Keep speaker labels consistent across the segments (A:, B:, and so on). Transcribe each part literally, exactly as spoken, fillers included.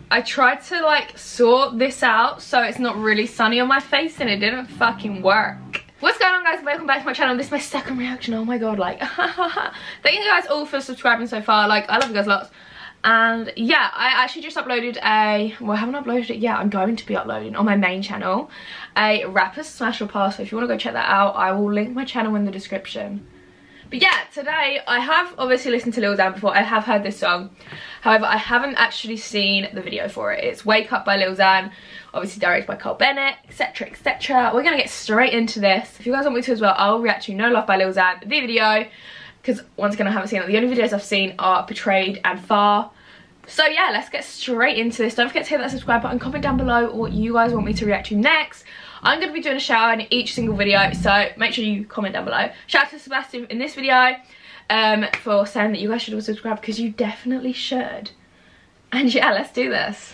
A: I tried to like sort this out so it's not really sunny on my face, and it didn't fucking work. What's going on, guys? Welcome back to my channel. This is my second reaction. Oh my god, like thank you guys all for subscribing so far. Like, I love you guys lots. And yeah, I actually just uploaded a, well, I haven't uploaded it yet. I'm going to be uploading on my main channel a Rapper's Smash or Pass. So if you want to go check that out, I will link my channel in the description. But yeah, today I have obviously listened to Lil Xan before. I have heard this song. However, I haven't actually seen the video for it. It's Wake Up by Lil Xan, obviously directed by Cole Bennett, etc, et cetera. We're going to get straight into this. If you guys want me to as well, I'll react to No Love by Lil Xan, the video, because once again I haven't seen it. The only videos I've seen are Betrayed and Far. So yeah, let's get straight into this. Don't forget to hit that subscribe button, comment down below what you guys want me to react to next. I'm going to be doing a shout out in each single video, so make sure you comment down below. Shout out to Sebastian in this video um, for saying that you guys should all subscribe, because you definitely should. And yeah, let's do this.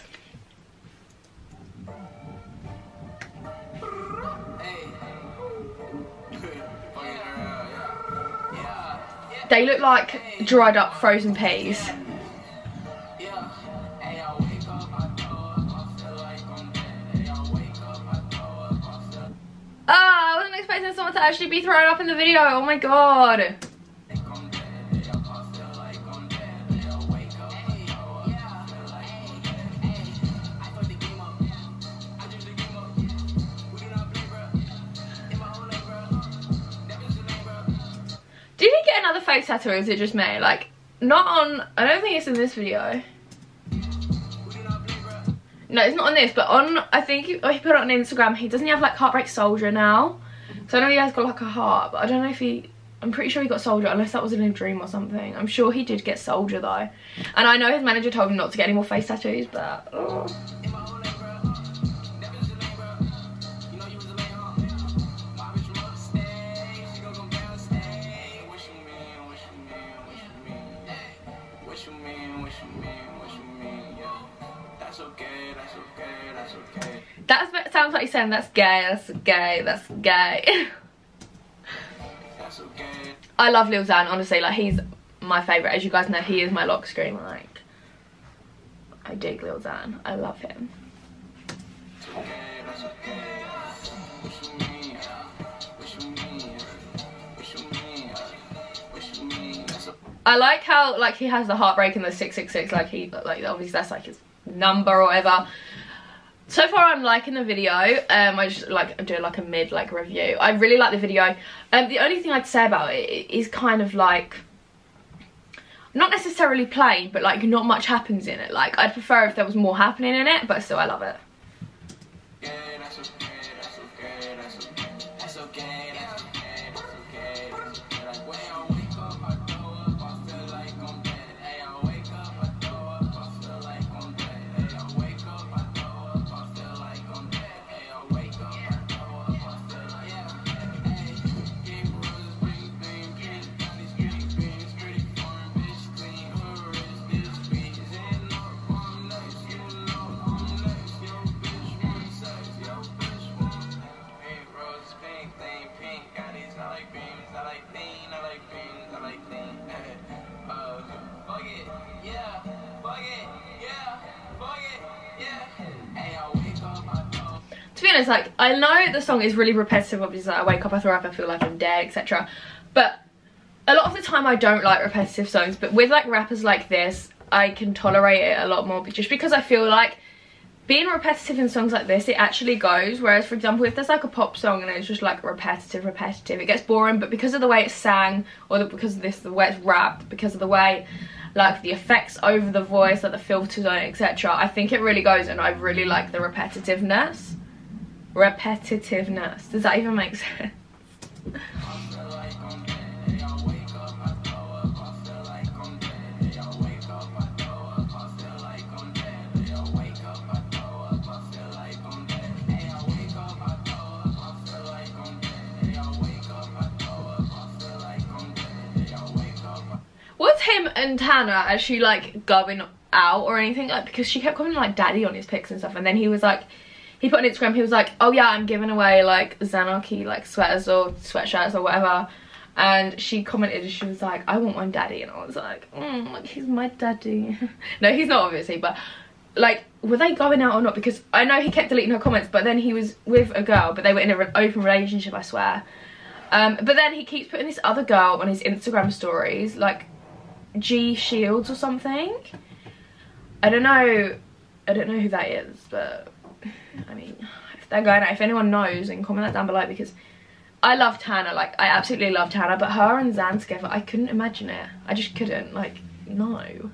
A: They look like dried up frozen peas. Oh, I wasn't expecting someone to actually be thrown up in the video. Oh my god. Did he get another face tattoo, or is it just me? Like, not on, I don't think it's in this video. No, it's not on this, but on, I think he, oh, he put it on Instagram. He doesn't he have like Heartbreak Soldier now? So I know he has got like a heart, but I don't know if he, I'm pretty sure he got Soldier, unless that was in a dream or something. I'm sure he did get Soldier though. And I know his manager told him not to get any more face tattoos, but oh. That sounds like you're saying that's gay, that's gay, that's gay. That's okay. I love Lil Xan, honestly, like he's my favourite. As you guys know, he is my lock screen, like I dig Lil Xan, I love him. I like how like he has the heartbreak and the six six six, like he, like obviously that's like his number or whatever. So far I'm liking the video. um I just like do like a mid like review. I really like the video. Um the only thing I'd say about it is kind of like not necessarily plain, but like not much happens in it. Like I'd prefer if there was more happening in it, but still I love it. To be honest, like I know the song is really repetitive. Obviously, like, I wake up, I throw up, I feel like I'm dead, et cetera. But a lot of the time I don't like repetitive songs. But with like rappers like this, I can tolerate it a lot more, just because I feel like being repetitive in songs like this, it actually goes. Whereas, for example, if there's like a pop song and it's just like repetitive, repetitive, it gets boring. But because of the way it's sang, or the, because of this, the way it's rapped, because of the way like the effects over the voice, like the filters on it, et cetera, I think it really goes, and I really like the repetitiveness. Repetitiveness. Does that even make sense? Was him and Tana actually like going out or anything? Like, because she kept calling him like daddy on his pics and stuff, and then he was like, he put on Instagram, he was like, oh yeah, I'm giving away like Xanarchy like sweaters or sweatshirts or whatever. And she commented and she was like, I want one daddy. And I was like, mm, like he's my daddy. No, he's not obviously, but like, were they going out or not? Because I know he kept deleting her comments, but then he was with a girl, but they were in an open relationship, I swear. Um, but then he keeps putting this other girl on his Instagram stories, like G Shields or something. I don't know, I don't know who that is, but I mean, if they're going out, if anyone knows, then comment that down below, because I love Tana, like, I absolutely love Tana, but her and Zan together, I couldn't imagine it. I just couldn't, like, no.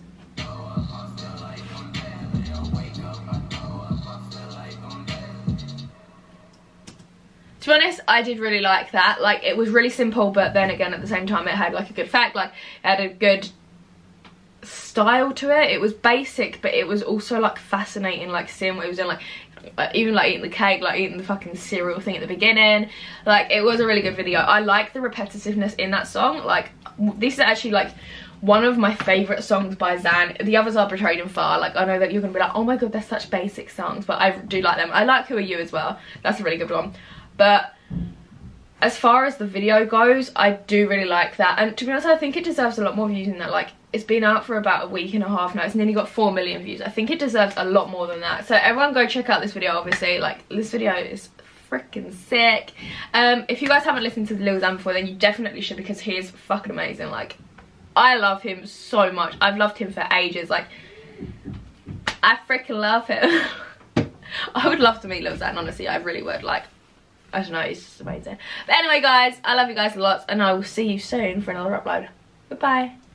A: To be honest, I did really like that. Like, it was really simple, but then again, at the same time, it had like a good fact, like, it had a good style to it. It was basic, but it was also like fascinating, like seeing what it was in, like, like even like eating the cake, like eating the fucking cereal thing at the beginning. Like, it was a really good video. I like the repetitiveness in that song. Like, this is actually like one of my favorite songs by Zan. The others are Betrayed and Far. Like, I know that you're gonna be like, oh my god, they're such basic songs, but I do like them. I like Who Are You as well. That's a really good one. But as far as the video goes, I do really like that. And to be honest, I think it deserves a lot more views than that. Like, it's been out for about a week and a half now. It's nearly got four million views. I think it deserves a lot more than that. So everyone go check out this video, obviously. Like, this video is freaking sick. Um, if you guys haven't listened to Lil Xan before, then you definitely should, because he is fucking amazing. Like, I love him so much. I've loved him for ages. Like, I freaking love him. I would love to meet Lil Xan, honestly. I really would. Like, I don't know, it's just amazing. But anyway, guys, I love you guys a lot, and I will see you soon for another upload. Goodbye.